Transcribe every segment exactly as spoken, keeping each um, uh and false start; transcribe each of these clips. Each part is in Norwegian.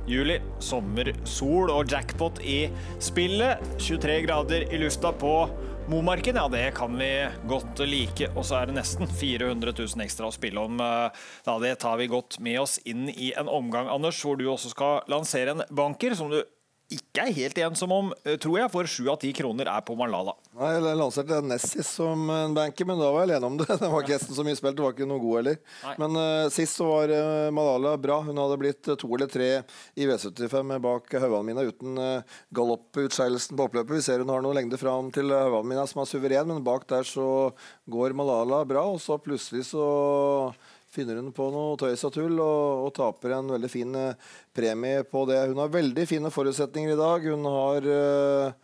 juli. Sommer, sol og jackpot i spillet. tjuetre grader i lufta på Momarken, ja det kan vi godt like. Og så er det nesten fire hundre tusen ekstra å spille om. Da det tar vi godt med oss inn i en omgang, Anders, hvor du også skal lansere en banker som du ikke er helt ensom om, tror jeg, for sju av ti kroner er på Malala. Nei, jeg lanserte Nessis som en banker, men da var jeg alene om det. Det var ikke hesten så mye spilt, det var ikke noe god heller. Nei. Men uh, sist så var uh, Malala bra. Hun hadde blitt uh, to eller tre i V syttifem bak Hauvalmina uten uh, galopputskeielsen på oppløpet. Vi ser hun har noe lengde fram til uh, Hauvalmina som er suveren, men bak der så går Malala bra, og så plutselig så finner hun på noe tøys og tull og, og taper en veldig fin uh, premie på det. Hun har veldig fine forutsetninger i dag. Hun har uh,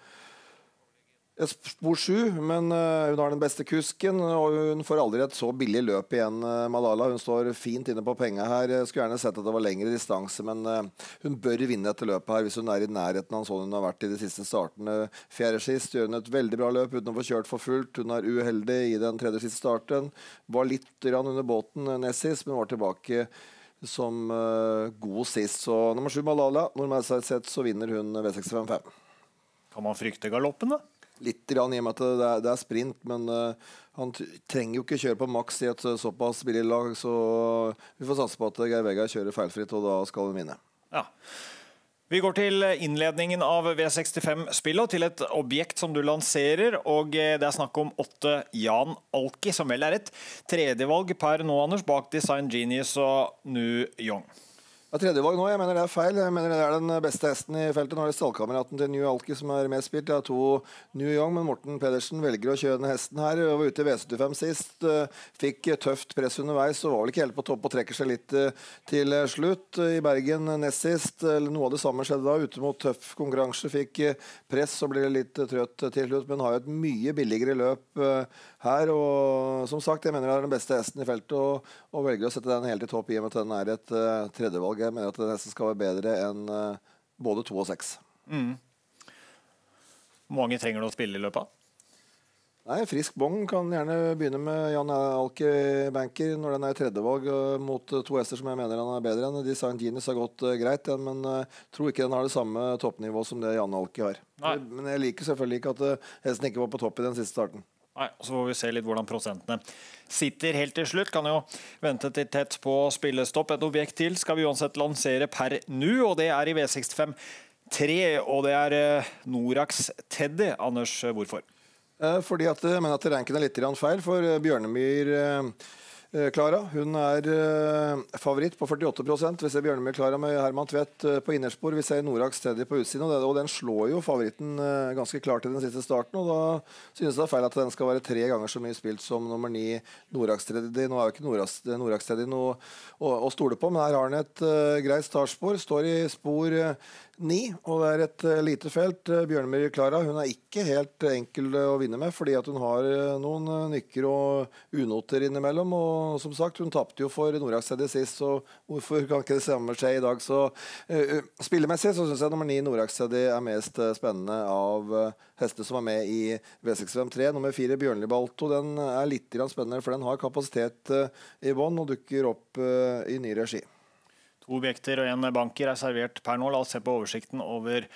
et spor sju, men uh, hun har den beste kusken, og hun får aldri et så billig løp igjen, uh, Malala. Hun står fint inne på penger her. Jeg skulle gjerne sett at det var lengre distanse, men uh, hun bør vinne dette løpet her hvis hun er i nærheten av sånn hun har vært i de siste startene. Fjerde sist gjør hun et veldig bra løp uten å få kjørt for fullt. Hun er uheldig i den tredje siste starten. Var litt grann under båten Nessis, men var tilbake som uh, god sist. Så nummer sju Malala, normalt sett så vinner hun V sekstifem fem. Kan man frykte galoppen da? Litt grann i og med at det er, det er sprint, men uh, han trenger jo ikke kjøre på maks i et uh, såpass billig lag, så vi får satse på at Geir Vegard kjører feilfritt, og da skal han vinne. Ja. Vi går til innledningen av V sekstifem-spillet, til et objekt som du lanserer, og det er snakk om åtte Jan Alki, som vel er et tredjevalg per nå, Anders, bak Design Genius og Nu Yong. Ja, tredjevalg nå, jeg mener det er feil. Jeg mener det er den beste hesten i feltet. Nå er det stallkameraten til New Alki som er med spilt. Jeg har to New Young, men Morten Pedersen velger å kjøre denne hesten her. Jeg var ute i V syttifem sist, fikk tøft press underveis, og var vel ikke helt på topp og trekker seg litt til slutt. I Bergen nest sist, eller noe av det samme skjedde da, ute mot tøff konkurranse, fikk press og ble litt trøtt til slutt, men har jo et mye billigere løp her, og som sagt, jeg mener det er den beste hesten i feltet, og, og velger å sette den helt i topp i og med at den er et uh, tredjevalg. Jeg mener at den hesten skal være bedre enn uh, både to og seks. Mm. Hvor mange trenger du å spille i løpet? Nei, frisk bong kan gjerne begynne med Jan Alki Banker når den er tredjevalg uh, mot uh, to hester som jeg mener han er bedre enn. Design Genius har gått uh, greit, ja, men jeg uh, tror ikke den har det samme toppnivå som det Jan Alki har. Nei. Men jeg liker selvfølgelig ikke at uh, hesten ikke var på topp i den siste starten. Nei, så får vi se litt hvordan prosentene sitter helt til slutt. Kan jo vente til tett på spillestopp. Et objekt til skal vi uansett lansere per nu, og det er i V sekstifem tre, og det er Norax Teddy. Anders, hvorfor? Eh, fordi at jeg mener at ranken er litt feil for Bjørnemyr eh, Klara. Hun er uh, favoritt på førtiåtte prosent. Vi ser Bjørnemyr Klara med Herman Tvedt uh, på innerspor. Vi ser Norax Teddy på utsiden, og, det, og den slår jo favoritten uh, ganske klart i den siste starten, og da synes jeg det er feil at den skal være tre ganger så mye spilt som nummer ni Norax Teddy. Nå er jo ikke Norax, Norax Teddy noe å, å stole på, men her har han et uh, greit startspor, står i spor uh, ni, og det er et uh, lite felt. Uh, Bjørnemyr Klara, hun er ikke helt enkel uh, å vinne med, fordi at hun har uh, noen uh, nykker og unoter innimellom, og som sagt, hun tappte jo for Norax Teddy sist, så hvorfor kan ikke det samme skje i dag? Så uh, spillemessig så synes jeg nummer ni Norax Teddy er mest uh, spennende av uh, hestene som er med i V sekstifem tre. Nummer fire Bjørnli Balto, den er litt spennende, for den har kapasitet uh, i bånd og dukker opp uh, i ny regi. To objekter og en banker er servert per nå. La oss se på oversikten over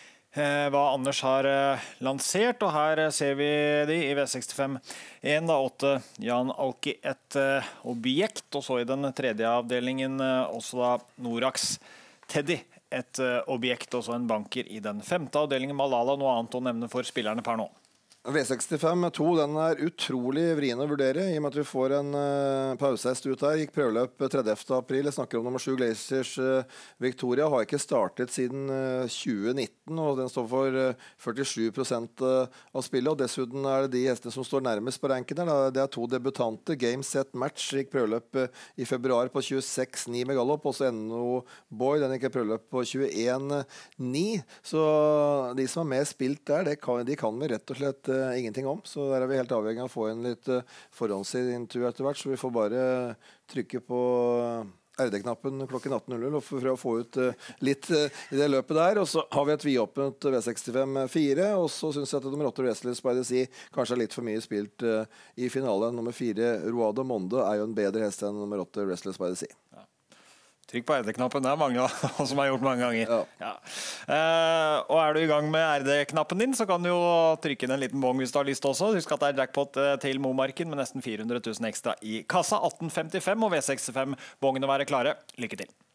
eh, hva Anders har eh, lansert. Og her eh, ser vi de i V sekstifem en, da åtte Jan Alki, et eh, objekt. Og så i den tredje avdelingen eh, også da Norax Teddy, et eh, objekt. Og så en banker i den femte avdelingen. Malala, noe annet å nevne for spillerne per nå? V sekstifem to, den er utrolig vrien å vurdere, i og med at vi får en uh, pausehest ut her. Gikk prøveløp tredivte april. Jeg snakker om nummer sju Glaciers uh, Victoria. Har ikke startet siden uh, tjue nitten, og den står for uh, førtisju prosent uh, av spillet. Og dessuten er det de hestene som står nærmest på ranken her. Da. Det er to debutanter. Game Set Match gikk prøveløp uh, i februar på tjueseks ni med galopp. Også N O Boy, den gikk prøveløp på tjueen ni. Så de som er med spilt der, det kan, de kan vi rett og slett uh, ingenting om, så der er vi helt avhengig av å få en litt uh, forhåndsintervju etter hvert, så vi får bare trykke på R D-knappen klokken atten null null og for å få ut uh, litt uh, i det løpet der, og så har vi et vidåpent V sekstifem fire, og så synes jeg at nummer åtte Restless by the Sea kanskje er litt for mye spilt uh, i finalen. Nummer fire Roado Monde er jo en bedre hest enn nummer åtte Restless by the Sea. Ja. Trykk på R D-knappen, det er mange som har gjort mange ganger. Ja. Ja. Eh, og er du i gang med R D-knappen din, så kan du jo trykke inn en liten bong hvis du har lyst også. Husk at det er jackpot til Momarken med nesten fire hundre tusen ekstra i kassa. atten femtifem og V sekstifem bongene være klare. Lykke til!